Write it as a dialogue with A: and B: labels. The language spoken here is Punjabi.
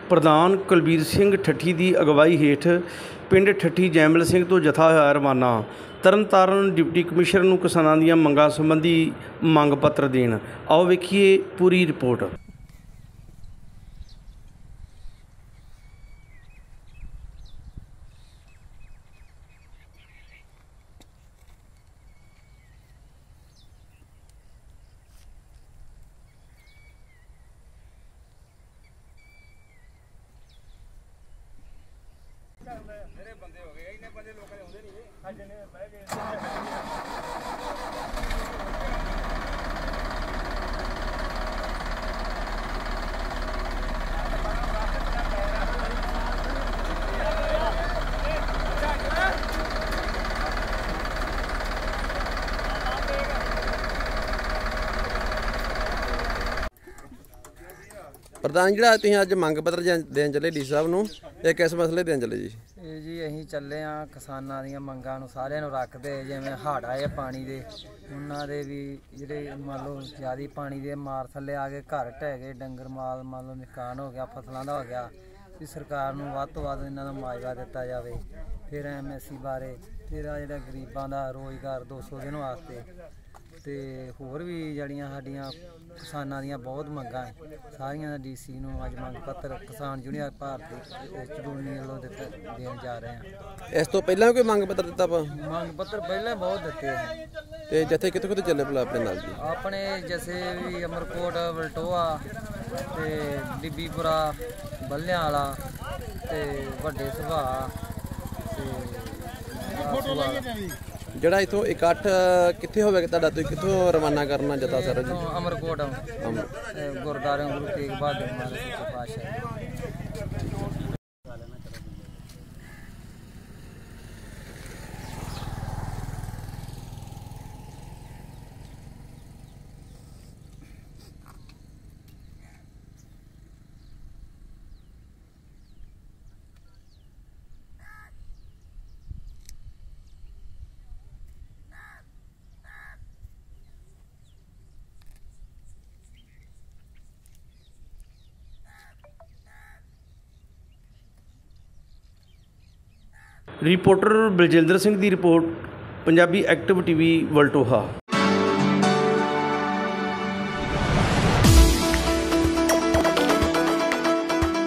A: प्रधान कुलबीर सिंह ठट्ठी की अगवाई हेठ पिंड ठट्ठी जैमल सिंह तो जथा होया रवाना। तरनताਰਨ डिप्टी कमिश्नर नूं किसानां दीआं मंगां संबंधी मंग पत्र देण। आओ वेखीए पूरी रिपोर्ट।
B: मेरे बंदे हो गए इन्ने बंदे लोग आते नहीं अज ने बह गए
C: प्रधान जी तुसीं अज मंग पत्र देन चले डी साहब नूं किस मसले देन चले जी?
D: ਇਹ ਜੀ ਅਸੀਂ ਚੱਲੇ ਆ ਕਿਸਾਨਾਂ ਦੀਆਂ ਮੰਗਾਂ ਨੂੰ ਸਾਰਿਆਂ ਨੂੰ ਰੱਖਦੇ ਜਿਵੇਂ ਹੜ੍ਹ ਆਏ ਪਾਣੀ ਦੇ ਉਹਨਾਂ ਦੇ ਵੀ ਜਿਹੜੇ ਮੰਨ ਲਓ ਜ਼ਿਆਦਾ ਪਾਣੀ ਦੇ ਮਾਰ ਥੱਲੇ ਆ ਕੇ ਘਰ ਢਹਿ ਗਏ ਡੰਗਰ ਮਾਲ ਮੰਨ ਲਓ ਨੁਕਸਾਨ ਹੋ ਗਿਆ ਫਸਲਾਂ ਦਾ ਹੋ ਗਿਆ ਵੀ ਸਰਕਾਰ ਨੂੰ ਵੱਧ ਤੋਂ ਵੱਧ ਇਹਨਾਂ ਦਾ ਮੁਆਵਜ਼ਾ ਦਿੱਤਾ ਜਾਵੇ। ਫਿਰ MSC ਬਾਰੇ ਫਿਰ ਆ ਜਿਹੜਾ ਗਰੀਬਾਂ ਦਾ ਰੋਜ਼ਗਾਰ 200 ਦਿਨ ਵਾਸਤੇ ਤੇ ਹੋਰ ਵੀ ਜਿਹੜੀਆਂ ਸਾਡੀਆਂ ਕਿਸਾਨਾਂ ਦੀਆਂ ਬਹੁਤ ਮੰਗਾਂ ਸਾਰੀਆਂ DC ਨੂੰ ਅੱਜ ਮੰਗ ਪੱਤਰ ਕਿਸਾਨ ਯੂਨੀਅਨ ਭਾਰਤੀ ਚੜੂਨੀ ਵੱਲੋਂ ਦੇਣ ਜਾ ਰਹੇ ਹਾਂ।
C: ਇਸ ਤੋਂ ਪਹਿਲਾਂ ਕੋਈ ਮੰਗ ਪੱਤਰ ਦਿੱਤਾ ਆਪਾਂ?
D: ਮੰਗ ਪੱਤਰ ਪਹਿਲਾਂ ਬਹੁਤ ਦਿੱਤੇ
C: ਤੇ ਜਥੇ ਕਿੱਥੋਂ ਕਿੱਥੋਂ ਚੱਲੇ ਭਲਾ ਆਪਣੇ ਨਾਲ ਜੀ?
D: ਆਪਣੇ ਜੈਸੇ ਵੀ ਅਮਰਕੋਟ ਵਲਟੋਆ ਤੇ ਬੀਬੀਪੁਰਾ ਬੱਲਿਆਂ ਵਾਲਾ ਤੇ ਵੱਡੇ ਸੁਭਾਅ ਤੇ
C: ਜਿਹੜਾ ਇਥੋਂ ਇਕੱਠ ਕਿੱਥੇ ਹੋਵੇਗਾ ਤੁਹਾਡਾ? ਤੁਸੀਂ ਕਿੱਥੋਂ ਰਵਾਨਾ ਕਰਨਾ ਜਤਾ ਸਰ ਜੀ?
D: ਅਮਰਕੋਟ ਗੁਰਦੁਆਰਾ ਗੁਰੂ ਤੇਗ ਬਹਾਦਰ ਮਹਾਰਾਜ ਸੱਚੇ ਪਾਤਸ਼ਾਹ।
A: रिपोर्टर बलजिंदर सिंह की report Punjabi active TV Valtoha.